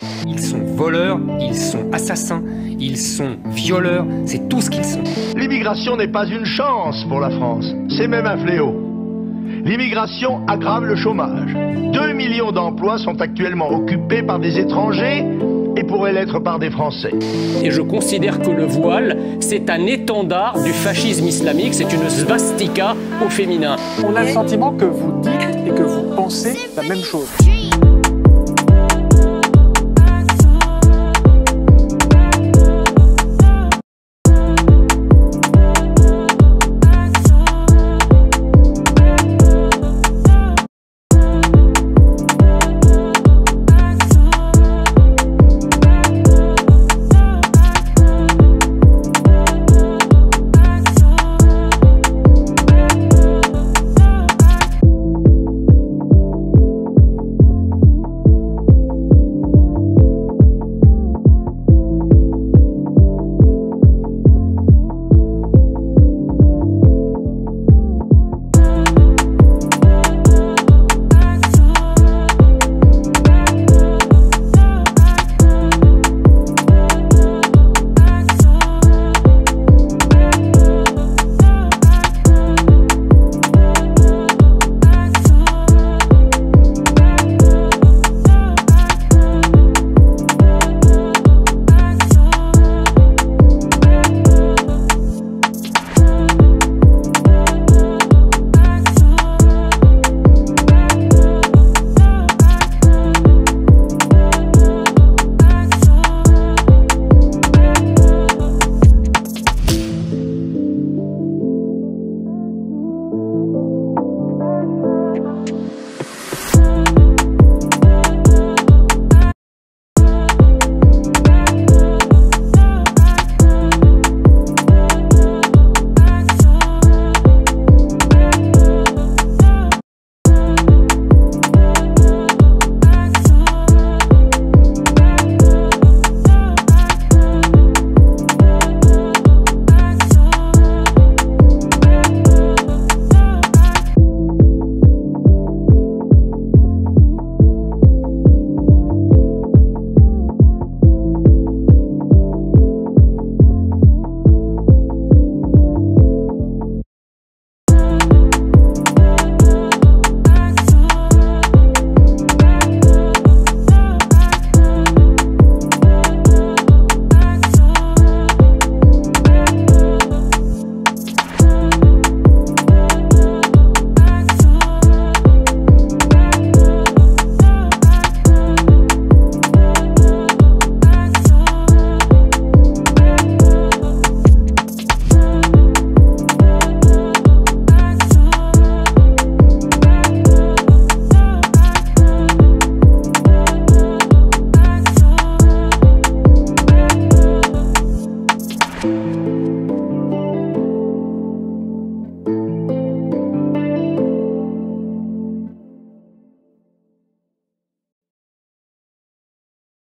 Ils sont voleurs, ils sont assassins, ils sont violeurs, c'est tout ce qu'ils sont. L'immigration n'est pas une chance pour la France, c'est même un fléau. L'immigration aggrave le chômage. 2 millions d'emplois sont actuellement occupés par des étrangers et pourraient l'être par des Français. Et je considère que le voile, c'est un étendard du fascisme islamique, c'est une svastika au féminin. On a le sentiment que vous dites et que vous pensez la même chose.